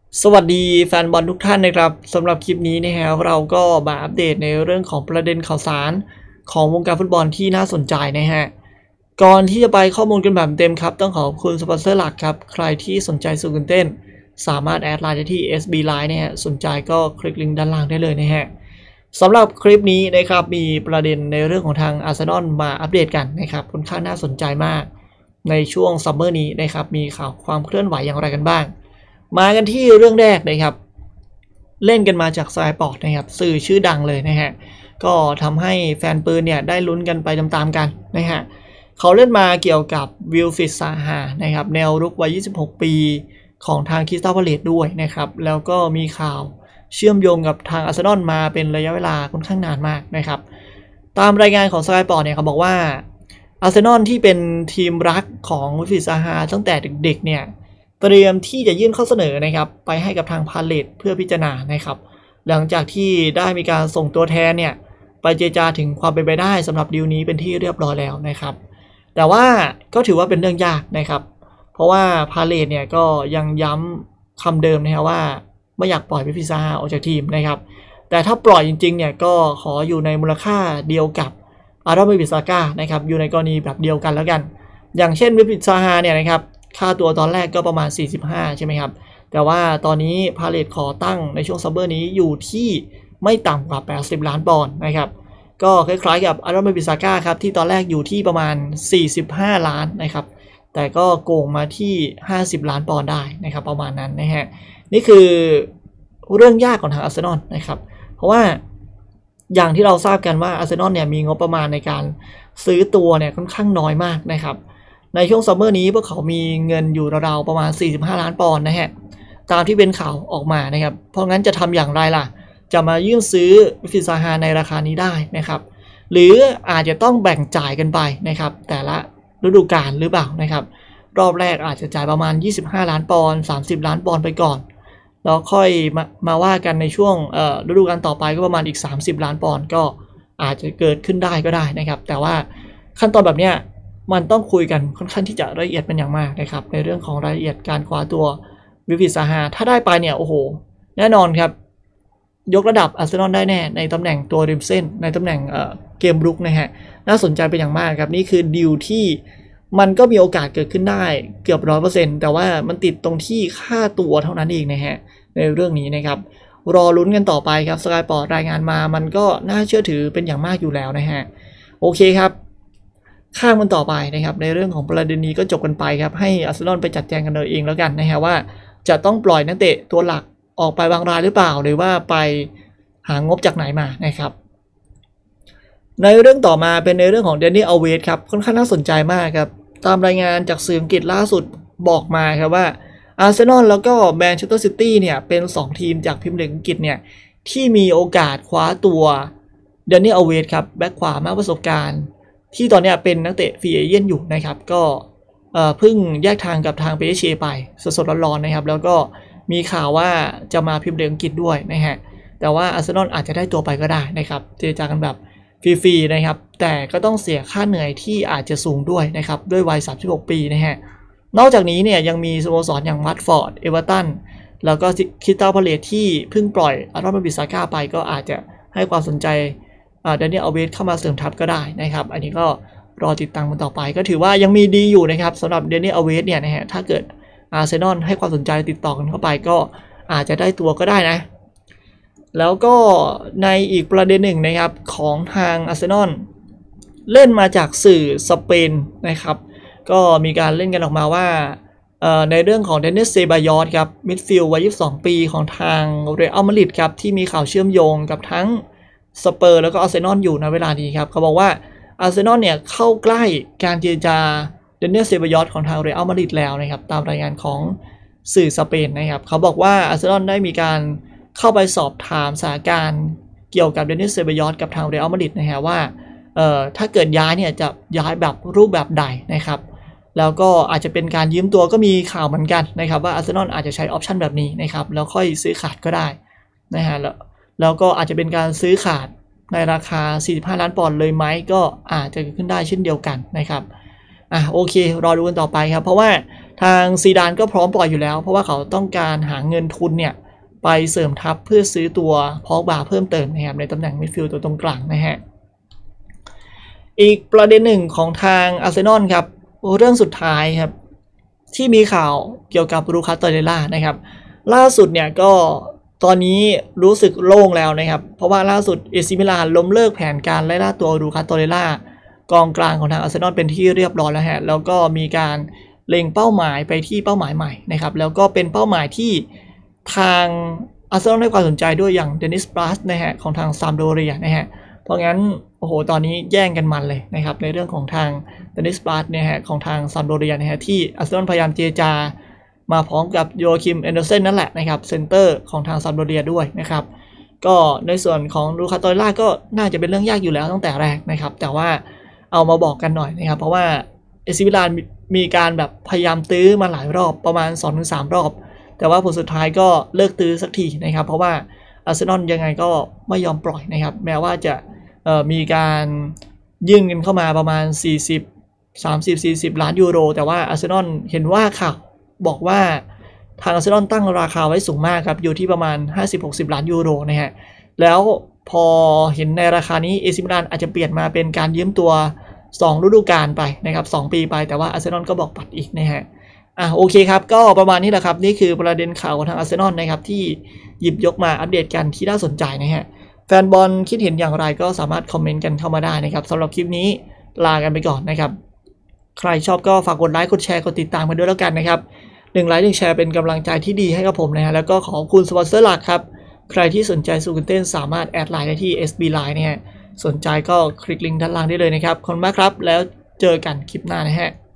สวัสดีแฟนบอลทุกท่านนะครับสำหรับคลิปนี้นะฮะเราก็มาอัปเดตในเรื่องของประเด็นข่าวสารของวงการฟุตบอลที่น่าสนใจนะฮะก่อนที่จะไปข้อมูลกันแบบเต็มครับต้องขอบคุณสปอนเซอร์หลักครับใครที่สนใจสุกุนเต้นสามารถแอดไลน์ได้ที่ SB Line นะฮะสนใจก็คลิกลิงก์ด้านล่างได้เลยนะฮะสำหรับคลิปนี้นะครับมีประเด็นในเรื่องของทางอาร์เซนอลมาอัปเดตกันนะครับค่อนข้างน่าสนใจมากในช่วงซัมเมอร์นี้นะครับมีข่าวความเคลื่อนไหวอย่างไรกันบ้างมากันที่เรื่องแรกนะครับเล่นกันมาจากสายปอร์ตนะครับสื่อชื่อดังเลยนะฮะก็ทำให้แฟนปืนเนี่ยได้ลุ้นกันไปตามๆกันนะฮะเขาเล่นมาเกี่ยวกับวิลฟิดซาฮานะครับแนวรุกวัย26 ปีของทางคริสตัลพาเลซด้วยนะครับแล้วก็มีข่าวเชื่อมโยงกับทางอาร์เซนอลมาเป็นระยะเวลาค่อนข้างนานมากนะครับตามรายงานของสกายปอร์ตเนี่ยเขาบอกว่าอาร์เซนอลที่เป็นทีมรักของวิลฟิดซาฮาตั้งแต่เด็กๆเนี่ยเตรียมที่จะยื่นข้อเสนอนะครับไปให้กับทางพาเลซเพื่อพิจารณานะครับหลังจากที่ได้มีการส่งตัวแทนเนี่ยไปเจรจาถึงความเป็นไปได้สำหรับดีลนี้เป็นที่เรียบร้อยแล้วนะครับแต่ว่าก็ถือว่าเป็นเรื่องยากนะครับเพราะว่าพาเลซเนี่ยก็ยังย้ำคำเดิมนะครับว่าไม่อยากปล่อยวิลฟิดซาฮาออกจากทีมนะครับแต่ถ้าปล่อยจริงๆเนี่ยก็ขออยู่ในมูลค่าเดียวกับอาร์ดอน วิลฟิดซาก้านะครับอยู่ในกรณีแบบเดียวกันแล้วกันอย่างเช่นวิลฟิดซาฮาเนี่ยนะครับค่าตัวตอนแรกก็ประมาณ45ใช่ไหมครับแต่ว่าตอนนี้พาเลซขอตั้งในช่วงซัมเมอร์นี้อยู่ที่ไม่ต่ำกว่า80ล้านปอนด์นะครับก็คล้ายๆกับอาร์ดอน วิลฟิดซาก้าครับที่ตอนแรกอยู่ที่ประมาณ45ล้านนะครับแต่ก็โกงมาที่50ล้านปอนด์ได้นะครับประมาณนั้นนะฮะนี่คือเรื่องยากของทางอาร์เซนอลนะครับเพราะว่าอย่างที่เราทราบกันว่าอาร์เซนอลเนี่ยมีงบประมาณในการซื้อตัวเนี่ยค่อนข้างน้อยมากนะครับในช่วงซัมเมอร์นี้พวกเขามีเงินอยู่ราวๆประมาณ45ล้านปอนด์นะฮะตามที่เป็นข่าวออกมานะครับเพราะงั้นจะทำอย่างไรล่ะจะมายื่นซื้อวิลฟิดซาฮาในราคานี้ได้นะครับหรืออาจจะต้องแบ่งจ่ายกันไปนะครับแต่ละฤดูกาลหรือเปล่านะครับรอบแรกอาจจะจ่ายประมาณ25ล้านปอนด์30ล้านปอนด์ไปก่อนแล้วค่อยมาว่ากันในช่วงฤดูกาลต่อไปก็ประมาณอีก30ล้านปอนด์ก็อาจจะเกิดขึ้นได้ก็ได้นะครับแต่ว่าขั้นตอนแบบเนี้ยมันต้องคุยกันค่อนข้างที่จะละเอียดเป็นอย่างมากนะครับในเรื่องของรายละเอียดการคว้าตัววิลฟิดซาฮาถ้าได้ไปเนี่ยโอ้โหแน่นอนครับยกระดับอาร์เซนอลได้แน่ในตำแหน่งตัวริมเส้นในตำแหน่งเกมรุกนะฮะน่าสนใจเป็นอย่างมากครับนี่คือดีลที่มันก็มีโอกาสเกิดขึ้นได้เกือบ100%แต่ว่ามันติดตรงที่ค่าตัวเท่านั้นเองนะฮะในเรื่องนี้นะครับรอลุ้นกันต่อไปครับสกายปอร์ตรายงานมามันก็น่าเชื่อถือเป็นอย่างมากอยู่แล้วนะฮะโอเคครับข้ามกันต่อไปนะครับในเรื่องของประเด็นนี้ก็จบกันไปครับให้อาร์เซนอลไปจัดแจงกันเองแล้วกันนะฮะว่าจะต้องปล่อยนักเตะตัวหลักออกไปบางรายหรือเปล่าหรือว่าไปหางบจากไหนมานะครับในเรื่องต่อมาเป็นในเรื่องของเดนนี่อัลเวสครับค่อนข้างน่าสนใจมากครับตามรายงานจากสื่ออังกฤษล่าสุดบอกมาครับว่าอาร์เซนอลแล้วก็แมนเชสเตอร์ซิตี้เนี่ยเป็น2ทีมจากพรีเมียร์ลีกอังกฤษเนี่ยที่มีโอกาสคว้าตัวเดนนี่อัลเวสครับแบ็คขวามากประสบการณ์ที่ตอนนี้เป็นนักเตะฟรีเอเจนต์อยู่นะครับก็เพิ่งแยกทางกับทางเปเชไปสดๆร้อนๆนะครับแล้วก็มีข่าวว่าจะมาพรีเมียร์ลีกอังกฤษด้วยนะฮะแต่ว่าอาร์เซนอลอาจจะได้ตัวไปก็ได้นะครับเจรจากันแบบฟรีๆนะครับแต่ก็ต้องเสียค่าเหนื่อยที่อาจจะสูงด้วยนะครับด้วยวัย36 ปีนะฮะนอกจากนี้เนี่ยยังมีสโมสรอย่างวัตฟอร์ดเอเวอร์ตันแล้วก็คริสตัลพาเลซที่เพิ่งปล่อยอาร์ดอน วิลฟิดซาก้าไปก็อาจจะให้ความสนใจแดเนียล อัลเวสเข้ามาเสริมทัพก็ได้นะครับอันนี้ก็รอติดตามกันต่อไปก็ถือว่ายังมีดีอยู่นะครับสำหรับแดเนียล อัลเวสเนี่ยนะฮะถ้าเกิดอาร์เซนอลให้ความสนใจติดต่อกันเข้าไปก็อาจจะได้ตัวก็ได้นะแล้วก็ในอีกประเด็นหนึ่งนะครับของทางอาร์เซนอลเล่นมาจากสื่อสเปนนะครับก็มีการเล่นกันออกมาว่าในเรื่องของเดนิส เซบายอสครับมิดฟิลด์วัย22 ปีของทางเรอัลมาดริดครับที่มีข่าวเชื่อมโยงกับทั้งสเปอร์แล้วก็อาร์เซนอลอยู่ในเวลานี้ครับเขาบอกว่าอาร์เซนอลเนี่ยเข้าใกล้การเจรจาเดนิส เซบายอสของทางเรอัลมาดริดแล้วนะครับตามรายงานของสื่อสเปนนะครับเขาบอกว่าอาร์เซนอลได้มีการเข้าไปสอบถามสถานการณ์เกี่ยวกับเดนิส เซบายอสกับทางเรอัลมาดริดนะฮะว่าถ้าเกิดย้ายเนี่ยจะย้ายแบบรูปแบบใดนะครับแล้วก็อาจจะเป็นการยืมตัวก็มีข่าวเหมือนกันนะครับว่าอาร์เซนอลอาจจะใช้ออปชันแบบนี้นะครับแล้วค่อยซื้อขาดก็ได้นะฮะแล้วก็อาจจะเป็นการซื้อขาดในราคา45ล้านปอนด์เลยไหมก็อาจจะเกิดขึ้นได้เช่นเดียวกันนะครับโอเครอดูกันต่อไปครับเพราะว่าทางซีดานก็พร้อมปล่อยอยู่แล้วเพราะว่าเขาต้องการหาเงินทุนเนี่ยไปเสริมทัพเพื่อซื้อตัวพอกบาเพิ่มเติมนะครับในตำแหน่งมิดฟิลด์ตัวตรงกลางนะฮะอีกประเด็นหนึ่งของทางอาร์เซนอลครับเรื่องสุดท้ายครับที่มีข่าวเกี่ยวกับลูคัส ตอเรล่านะครับล่าสุดเนี่ยก็ตอนนี้รู้สึกโล่งแล้วนะครับเพราะว่าล่าสุดเอซิมิลานล้มเลิกแผนการไล่ล่าตัวลูคัส ตอเรล่ากองกลางของทางอาร์เซนอลเป็นที่เรียบร้อยแล้วฮะแล้วก็มีการเล็งเป้าหมายไปที่เป้าหมายใหม่นะครับแล้วก็เป็นเป้าหมายที่ทางอาร์เซนอลให้ความสนใจด้วยอย่างเดนิส บลัสนะฮะของทางซามโดเรียนะฮะเพราะงั้นโอ้โหตอนนี้แย่งกันมันเลยนะครับในเรื่องของทางเดนิส บลัสเนี่ยฮะของทางซามโดเรียนะฮะที่อาร์เซนอลพยายามเจรจามาพร้อมกับโยคิม แอนเดอร์เซนนั่นแหละนะครับเซนเตอร์ของทางซามโดเรียด้วยนะครับก็ในส่วนของลูคัส ตอเรล่าก็น่าจะเป็นเรื่องยากอยู่แล้วตั้งแต่แรกนะครับแต่ว่าเอามาบอกกันหน่อยนะครับเพราะว่าเอซิมิลานมีการแบบพยายามตื้อมาหลายรอบประมาณ 2-3 รอบแต่ว่าผลสุดท้ายก็เลิกตื้อสักทีนะครับเพราะว่าอาร์เซนอลยังไงก็ไม่ยอมปล่อยนะครับแม้ว่าจะมีการยื่นเงินเข้ามาประมาณ30-40 ล้านยูโรแต่ว่าอาร์เซนอลเห็นว่าข่าวบอกว่าทางอาร์เซนอลตั้งราคาไว้สูงมากครับอยู่ที่ประมาณ 50-60 ล้านยูโรนะฮะแล้วพอเห็นในราคานี้เอซิมิลานอาจจะเปลี่ยนมาเป็นการยืมตัว2ฤดูกาลไปนะครับ2ปีไปแต่ว่าอาร์เซนอลก็บอกปัดอีกนะฮะโอเคครับก็ประมาณนี้แหละครับนี่คือประเด็นข่าวของทางอาร์เซนอลนะครับที่หยิบยกมาอัปเดตกันที่น่าสนใจนะฮะแฟนบอลคิดเห็นอย่างไรก็สามารถคอมเมนต์กันเข้ามาได้นะครับสำหรับคลิปนี้ลากันไปก่อนนะครับใครชอบก็ฝากกดไลค์กดแชร์กดติดตามกันด้วยแล้วกันนะครับ1 ไลค์ 1 แชร์เป็นกำลังใจที่ดีให้กับผมนะฮะแล้วก็ขอบคุณสปอนเซอร์หลักครับใครที่สนใจซูกุนเต้นสามารถแอดไลน์ได้ที่ SB Line นะฮะสนใจก็คลิกลิงก์ด้านล่างได้เลยนะครับขอบคุณมากครับแล้วเจอกันคลิปหน้านะฮะ